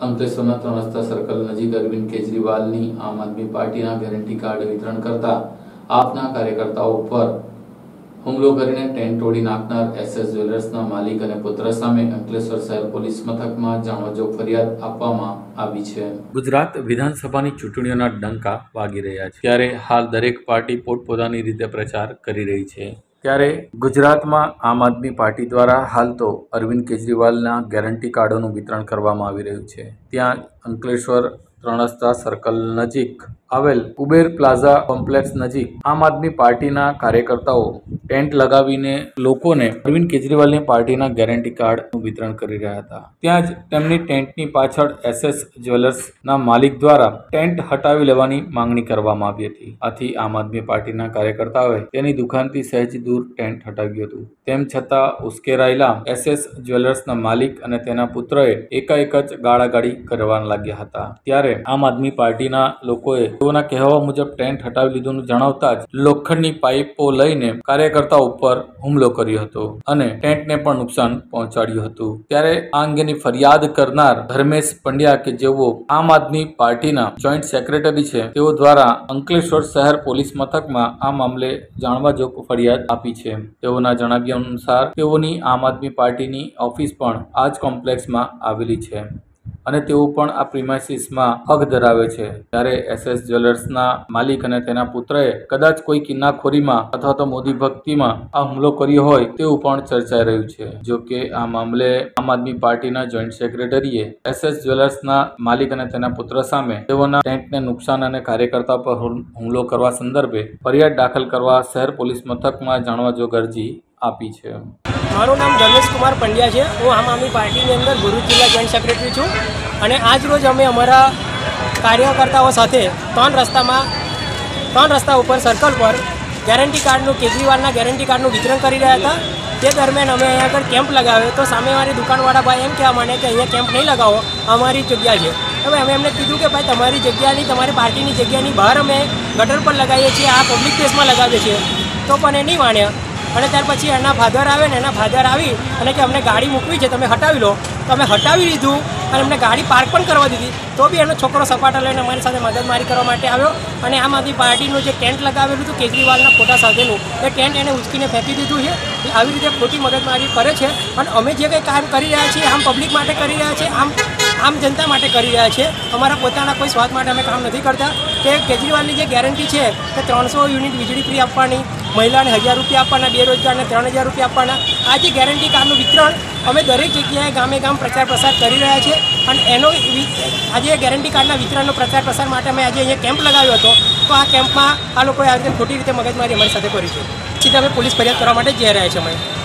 અંકલેશ્વરના 3 રસ્તા સર્કલ નજીક અરવિંદ કેજરીવાલની આમ આદમી પાર્ટીના ગેરંટી કાર્ડ વિતરણ કરતા આપના કાર્યકર્તાઓ પર હુમલો કરીને ટેન્ટ તોડી નાખનાર એસએસ જ્વેલર્સના માલિક અને પુત્ર સામે અંકલેશ્વર શહેર પોલીસ મથકમાં જાણવાજોગ ફરિયાદ આપવામાં આવી છે। ગુજરાત વિધાનસભાની ચૂંટણીઓના ડંકા વાગી રહ્યા છે, ત્યારે હાલ દરેક પાર્ટી પોતપોતાની રીતે પ્રચાર કરી રહી છે। ત્યારે ગુજરાતમાં આમ આદમી પાર્ટી દ્વારા હાલ તો અરવિંદ કેજરીવાલના ગેરંટી કાર્ડોનું વિતરણ કરવામાં આવી રહ્યું છે। ત્યાં અંકલેશ્વર 3 રસ્તા સર્કલ નજીક આવેલ કુબેર પ્લાઝા કોમ્પ્લેક્સ નજીક આમ આદમી પાર્ટીના કાર્યકર્તાઓ ટેન્ટ લગાવીને લોકોને અરવિંદ કેજરીવાલની પાર્ટીના ગેરંટી કાર્ડનું વિતરણ કરી રહ્યા હતા। ત્યાં જ તેમની ટેન્ટની પાછળ એસએસ જ્વેલર્સના માલિક દ્વારા ટેન્ટ હટાવી લેવાની માંગણી કરવામાં આવી હતી। આથી આમ આદમી પાર્ટીના કાર્યકર્તાઓએ તેની દુકાનથી સહેજ દૂર ટેન્ટ હટાવ્યું હતું। તેમ છતાં ઉશ્કેરાયેલા એસએસ જ્વેલર્સના માલિક અને તેના પુત્રએ એકાએક જ ગાળાગાળી કરવા લાગ્યા હતા। ત્યારે આમ આદમી પાર્ટીના લોકોએ તેઓના કહેવા મુજબ ટેન્ટ હટાવી લીધું જણાવતા જ લોખંડની પાઇપો લઈને કાર્યકર્તા ઉપર હુમલો કર્યો હતો અને ટેન્ટને પણ નુકસાન પહોંચાડ્યું હતું। ત્યારે આ અંગેની ફરિયાદ કરનાર ધર્મેશ પંડ્યા કે જેઓ આમ આદમી પાર્ટીના જોઈન્ટ સેક્રેટરી છે, તેઓ દ્વારા અંકલેશ્વર શહેર પોલીસ મથકમાં આ મામલે જાણવાજોગ ફરિયાદ આપી છે। તેઓના જણાવ્યા અનુસાર તેઓની આમ આદમી પાર્ટીની ઓફિસ પણ આ જ કોમ્પ્લેક્સમાં આવેલી છે અને તેઓ પણ આ પ્રિમાઇસીસમાં હક ધરાવે છે। ત્યારે એસએસ જ્વેલર્સના માલિક અને તેના પુત્રએ કદાચ કોઈ કિન્નાખોરીમાં અથવા તો મોદી ભક્તિમાં આ હુમલો કર્યો હોય તેવું પણ ચર્ચાઈ રહ્યું છે। જો કે આ મામલે આમ આદમી પાર્ટીના જોઈન્ટ સેક્રેટરીએ એસએસ જ્વેલર્સના માલિક અને તેના પુત્ર સામે તેઓના ટેન્ટને નુકસાન અને કાર્યકર્તા પર હુમલો કરવા સંદર્ભે ફરિયાદ દાખલ કરવા શહેર પોલીસ મથકમાં જાણવાજોગ અરજી આપી છે। મારું નામ ધર્મેશ કુમાર પંડ્યા છે। હું આમ આદમી પાર્ટીની અંદર ભરૂચ જિલ્લા જોઈન્ટ સેક્રેટરી છું અને આજ રોજ અમે અમારા કાર્યકર્તાઓ સાથે 3 રસ્તા ઉપર સર્કલ પર ગેરંટી કાર્ડનું કેજરીવાલના ગેરંટી કાર્ડનું વિતરણ કરી રહ્યા હતા। તે દરમિયાન અમે અહીંયા આગળ કેમ્પ લગાવ્યો તો સામેવાળી દુકાનવાળા ભાઈ એમ કહેવા માંડે કે અહીંયા કેમ્પ નહીં લગાવો, અમારી જગ્યા છે। હવે અમે એમને કીધું કે ભાઈ તમારી જગ્યાની, તમારી પાર્ટીની જગ્યાની બહાર અમે ગટર પર લગાવીએ છીએ, આ પબ્લિક પ્લેસમાં લગાવીએ છીએ, તો પણ એ નહીં માન્યા। અને ત્યાર પછી એના ફાધર આવે ને એના ફાધર આવી અને કે અમને ગાડી મૂકવી છે, તમે હટાવી લો, તો અમે હટાવી લીધું અને એમને ગાડી પાર્ક પણ કરવા દીધી। તો બી એનો છોકરો સપાટા લઈને અમારી સાથે મદદમારી કરવા માટે આવ્યો અને આમ આદમી પાર્ટીનું જે ટેન્ટ લગાવેલું હતું કેજરીવાલના ફોટા સાથેનું, એ ટેન્ટ એને ઉચકીને ફેંકી દીધું છે। આવી રીતે ખોટી મદદમારી કરે છે અને અમે જે કંઈ કામ કરી રહ્યા છીએ આમ પબ્લિક માટે કરી રહ્યા છીએ, આમ જનતા માટે કરી રહ્યા છીએ। અમારા પોતાના કોઈ સ્વાર્થ માટે અમે કામ નથી કરતા। કે કેજરીવાલની જે ગેરંટી છે કે 300 યુનિટ વીજળી ફ્રી આપવાની, મહિલાને 1000 રૂપિયા આપવાના, બેરોજગારને 3000 રૂપિયા આપવાના, આ જે ગેરંટી કાર્ડનું વિતરણ અમે દરેક જગ્યાએ ગામે ગામ પ્રચાર પ્રસાર કરી રહ્યા છીએ અને એનો આજે ગેરંટી કાર્ડના વિતરણનો પ્રચાર પ્રસાર માટે અમે આજે અહીંયા કેમ્પ લગાવ્યો હતો। તો આ કેમ્પમાં આ લોકોએ આવી રીતે ખોટી રીતે મગજમારી અમારી સાથે કરી છે। સીધા અમે પોલીસ ફરિયાદ કરવા માટે જઈ રહ્યા છીએ અમે।